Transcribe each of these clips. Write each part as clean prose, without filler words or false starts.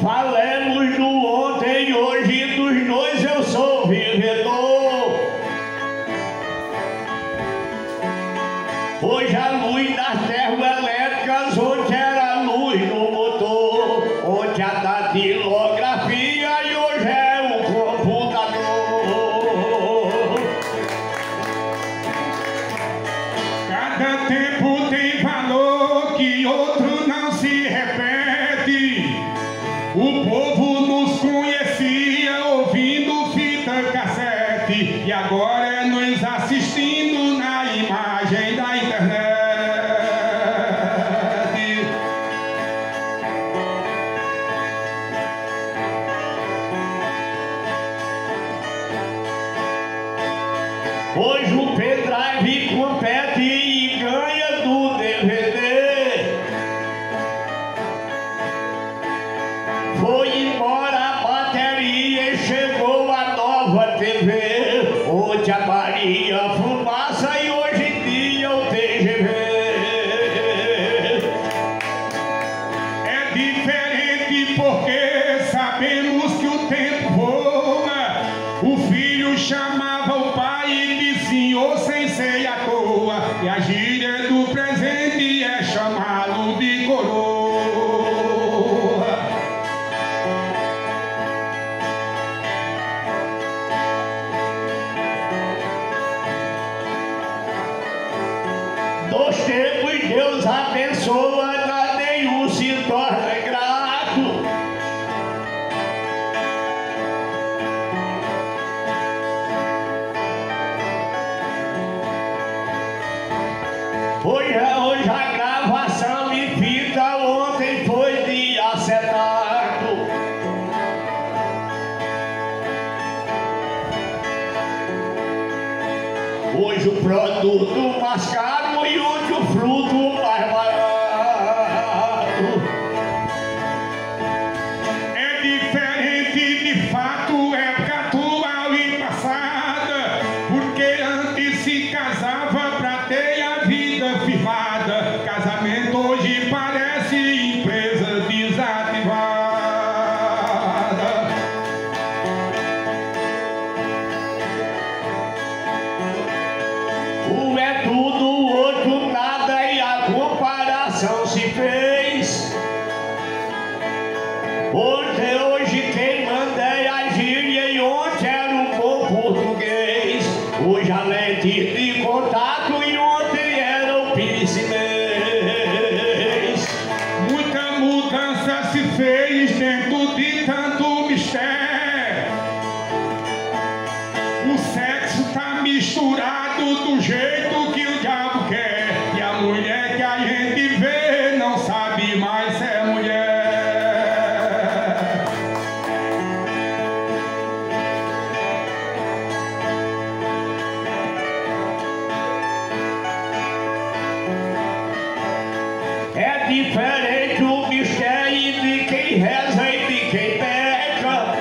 Falemos do ontem e hoje, dos dois eu sou vivedor. Hoje a luz das termoelétricas, ontem era luz no motor. Ontem a datilografia e hoje é o computador. Cada tempo tem valor que outro não se repete. O povo nos conhecia ouvindo fita cassete e agora é nos assistindo na imagem da internet. Hoje o pendrive compete e ganha do DVD. Foi embora a bateria e chegou a nova TV. Ontem a Maria Fumaça e hoje em dia o TGV. É diferente porque sabemos que o tempo voa. O filho chamava o pai e disse senhor sem ser à toa. E a gíria do presente é chamá-lo de coroa. Dos tempos Deus abençoa, nada nenhum se torna grato. Hoje a gravação de fita, ontem foi de acetato. Hoje o produto mais caro e hoje o fruto mais barato. É diferente de fato, época atual e passada, porque antes se casava pra ter a vida firmada. Casamento hoje parece empresa desativada. Um é tudo, o outro nada e a comparação se fez. Hoje quem manda é a gíria e ontem era um bom português. Hoje a lente de contato e ontem era o piscinês. Muita mudança se fez dentro de tanto mistério. O sexo tá misturado do jeito que o diabo quer. E a mulher que a gente vê não sabe mais se é mulher. É diferente o mistério de quem reza e de quem peca.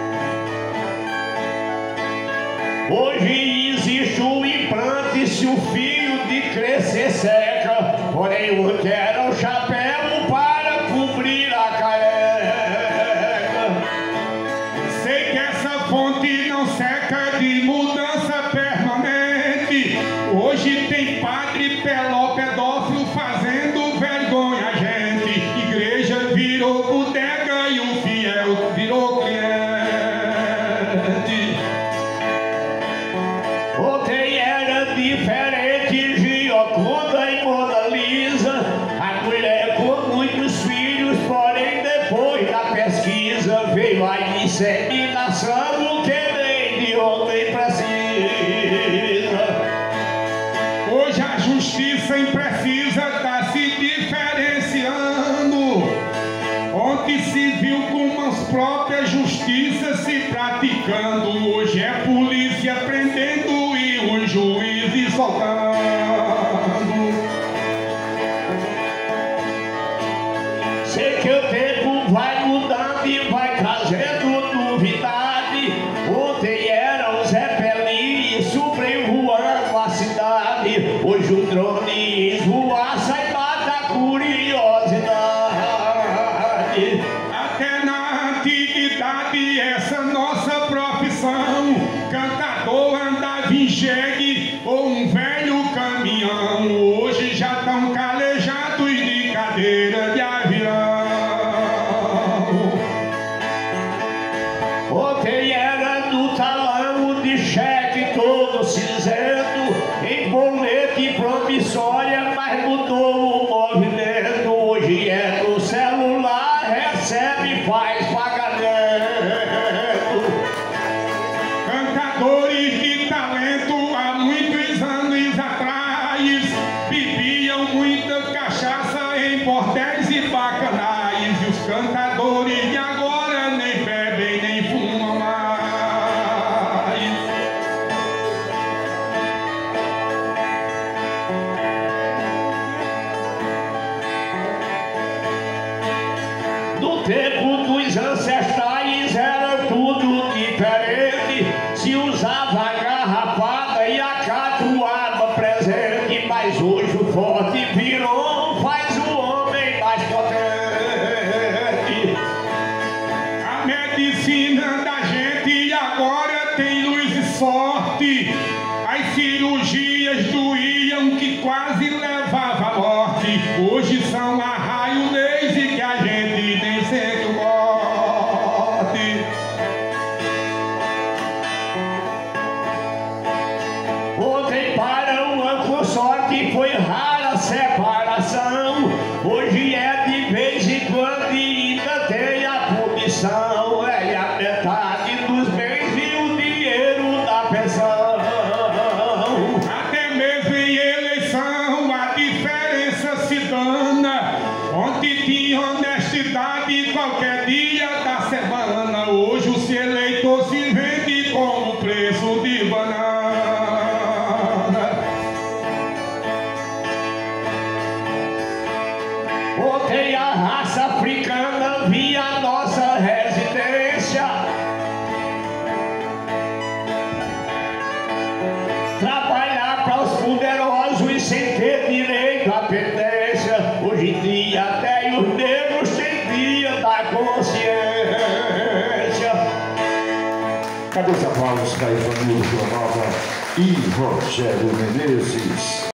Hoje existe um implante se o fio de crescer seca. Porém eu quero o chapéu para cobrir a careca. Sei que essa fonte não seca de mudança permanente. Hoje tem padre pedófilo fazendo vergonha a gente. Igreja virou bodega e o fiel virou cliente. Ontem era diferente, Gioconda e Mona Lisa. A mulher com muitos filhos, porém depois da pesquisa veio a inseminação, o que nem de ontem precisa. Hoje a justiça imprecisa tá se diferenciando. Ontem se viu com mãos próprias justiça se praticando. Hoje é polícia prendendo e os juízes soltando. Sei que o tempo vai mudando e vai trazendo novidade. Ontem era o Zeppelin e Supremo voando a cidade. Hoje o drone esvoaça e mata a curiosidade. Até na promissória, mas mudou o movimento. Hoje é do celular, recebe, faz pagamento. Cantadores de talento há muitos anos atrás bebiam muita cachaça em bordéis e bacanais. E os cantadores de agora nem bebem nem fumam mais. No tempo dos ancestrais era tudo diferente. Se usava garrafada e a catuaba presente. Mas hoje o forte virou, faz o homem mais potente. A medicina da gente agora tem luz e sorte. As cirurgias doíam que quase levava à morte. Hoje são arraio laser que a gente nem sente o morte. Ontem para uma consorte foi rara a separação. Hoje é de vez em quando e ainda tem a punição. É a metade dos bens e o dinheiro da pensão. Até mesmo em eleição a diferença se dana. Ontem tinha honestidade qualquer dia da semana. Hoje o seu eleitor se vende como preço de banana. Ontem a raça africana via a nossa residência. Trabalhar para os poderosos sem ter direito à pendência. Hoje em dia até os negros têm dia da consciência. Cadê os aplausos para Ivanildo Nova e Rogério Menezes?